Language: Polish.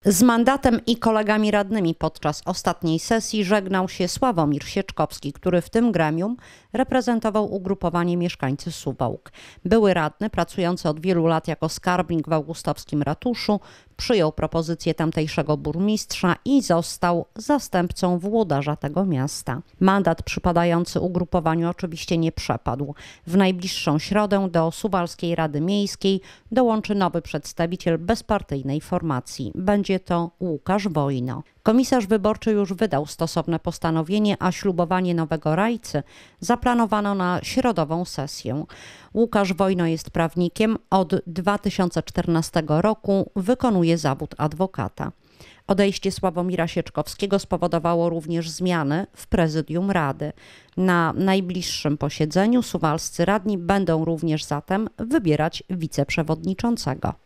Z mandatem i kolegami radnymi podczas ostatniej sesji żegnał się Sławomir Sieczkowski, który w tym gremium reprezentował ugrupowanie Mieszkańcy Suwałk. Były radny, pracujący od wielu lat jako skarbnik w augustowskim ratuszu, przyjął propozycję tamtejszego burmistrza i został zastępcą włodarza tego miasta. Mandat przypadający ugrupowaniu oczywiście nie przepadł. W najbliższą środę do Suwalskiej Rady Miejskiej dołączy nowy przedstawiciel bezpartyjnej formacji. Będzie to Łukasz Wojno. Komisarz wyborczy już wydał stosowne postanowienie, a ślubowanie nowego rajcy zaplanowano na środową sesję. Łukasz Wojno jest prawnikiem, od 2014 roku wykonuje zawód adwokata. Odejście Sławomira Sieczkowskiego spowodowało również zmiany w prezydium Rady. Na najbliższym posiedzeniu suwalscy radni będą również zatem wybierać wiceprzewodniczącego.